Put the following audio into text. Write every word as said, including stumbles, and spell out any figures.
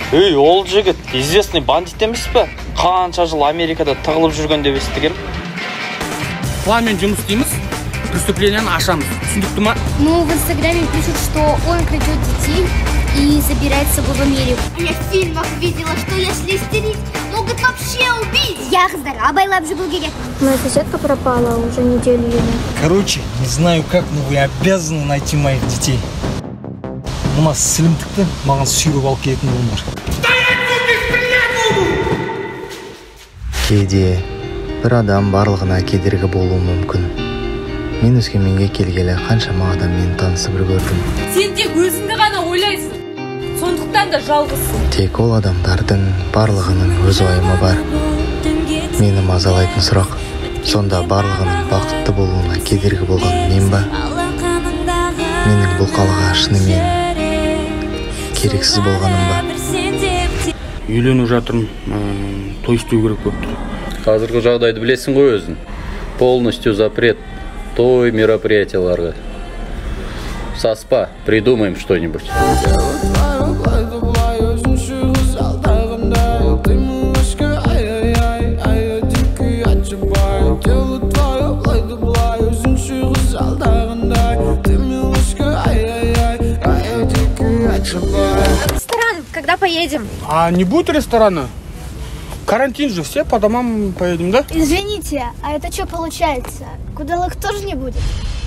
Ей, ол жігіт известный бандит емес пе? Қанша жыл Америкада тығылып жүрген деп естігем. Планмен жұмыс істейміз, преступленияны ашамыз. Түсіндікті ма? Ну, в Инстаграме пишут, что он крадет детей и забирает с собой в Америку. Я в фильмах видела, что если истерить, могут вообще убить. Я Хаздара байлап жүру керек. Моя соседка пропала уже неделю или нет. Короче, не знаю как, но вы обязаны найти моих детей. Мына сілімдікті маған сүйреп алып келетін болыңдар. Кейде бір адам барлығына кедергі болуы мүмкін. Мен өскеменге келгелі қаншама адаммен танысып үлгердім. Сен тек өзіңді ғана ойлайсың. Сондықтан да жалғызсың. Тек ол адамдардың барлығының өз уайымы бар. Мені мазалайтын сұрақ, сонда барлығының бақытты болуына кедергі болған мен ба? Менің бұл қалаға шынымен керексіз болғаным ба? Үйлену жатырмын, той істеу керек болып тұр. Қазіргі жағдайды білесің ғой өзің. Полностью запрет той мероприятияларға. Саспа, придумаем что-нибудь. Ресторан, когда поедем? А не будет ресторана? Карантин же, все по домам поедем, да? Извините, а это что получается? Кудалых тоже не будет?